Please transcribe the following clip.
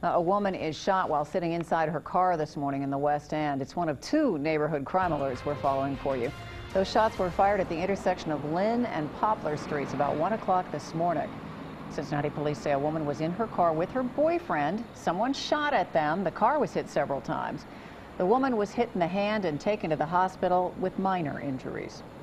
A woman is shot while sitting inside her car this morning in the West End. It's one of two neighborhood crime alerts we're following for you. Those shots were fired at the intersection of Linn and Poplar Streets about 1 o'clock this morning. Cincinnati Police say a woman was in her car with her boyfriend. Someone shot at them. The car was hit several times. The woman was hit in the hand and taken to the hospital with minor injuries.